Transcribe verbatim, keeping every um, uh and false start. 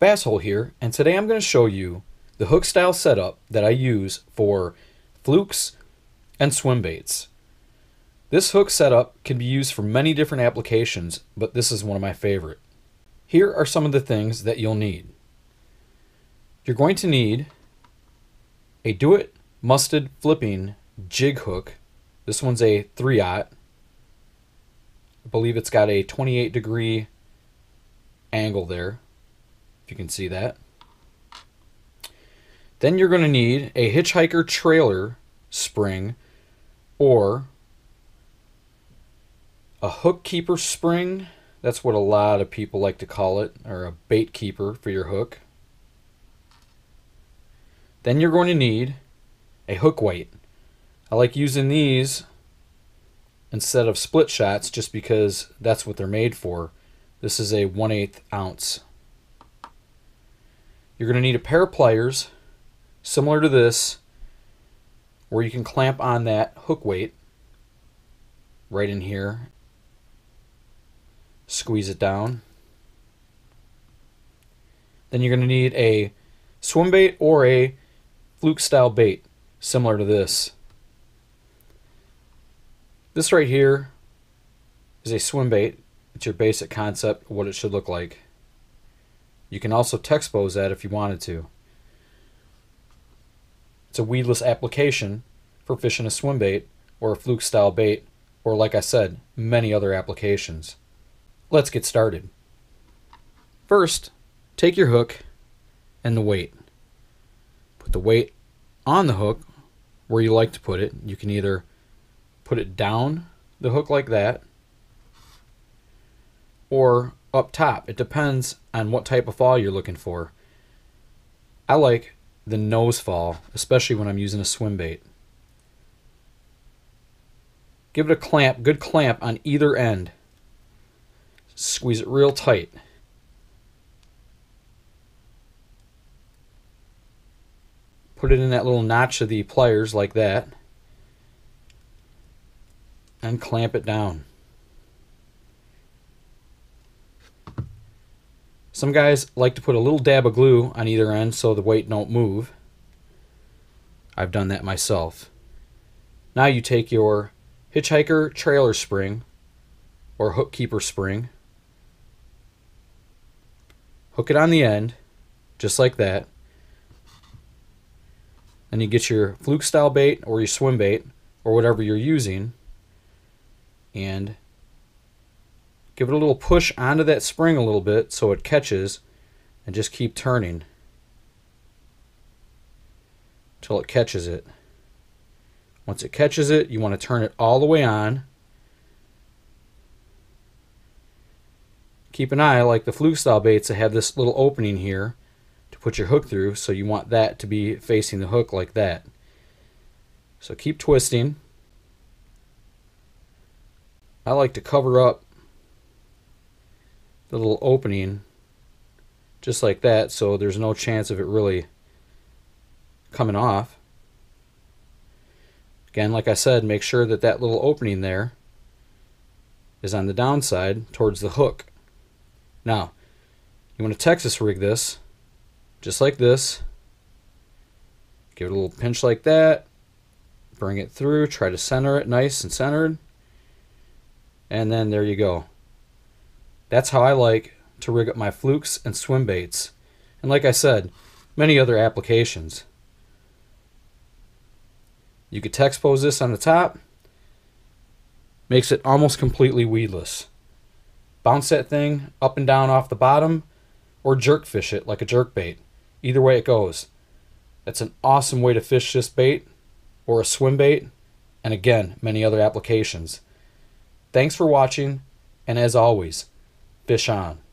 Basshole here, and today I'm going to show you the hook style setup that I use for flukes and swim baits. This hook setup can be used for many different applications, but this is one of my favorite. Here are some of the things that you'll need. You're going to need a Do-It Musted Flipping Jig Hook. This one's a three aught. I believe it's got a twenty-eight degree angle there, if you can see that. Then you're going to need a Hitchhiker trailer spring or a hook keeper spring. That's what a lot of people like to call it, or a bait keeper for your hook. Then you're going to need a hook weight. I like using these instead of split shots just because that's what they're made for. This is a one eighth ounce. You're going to need a pair of pliers similar to this, where you can clamp on that hook weight right in here. Squeeze it down. Then you're going to need a swim bait or a fluke style bait similar to this. This right here is a swim bait. It's your basic concept of what it should look like. You can also Texpose that if you wanted to. It's a weedless application for fishing a swim bait or a fluke style bait, or like I said, many other applications. Let's get started. First, take your hook and the weight. Put the weight on the hook where you like to put it. You can either put it down the hook like that or up top. It depends on what type of fall you're looking for. I like the nose fall, especially when I'm using a swim bait. Give it a clamp, good clamp on either end. Squeeze it real tight. Put it in that little notch of the pliers like that, and clamp it down. Some guys like to put a little dab of glue on either end so the weight don't move. I've done that myself. Now you take your Hitchhiker trailer spring or hook keeper spring, hook it on the end just like that. Then you get your fluke style bait or your swim bait or whatever you're using and give it a little push onto that spring a little bit so it catches, and just keep turning until it catches it. Once it catches it, you want to turn it all the way on. Keep an eye, like the fluke style baits, that have this little opening here to put your hook through, so you want that to be facing the hook like that. So keep twisting. I like to cover up the little opening just like that so there's no chance of it really coming off. Again, like I said, make sure that that little opening there is on the downside towards the hook. Now, you want to Texas rig this just like this. Give it a little pinch like that. Bring it through. Try to center it nice and centered. And then there you go. That's how I like to rig up my flukes and swim baits. And like I said, many other applications. You could Texpose this on the top. Makes it almost completely weedless. Bounce that thing up and down off the bottom, or jerk fish it like a jerk bait. Either way it goes. That's an awesome way to fish this bait or a swim bait, and again, many other applications. Thanks for watching, and as always, fish on.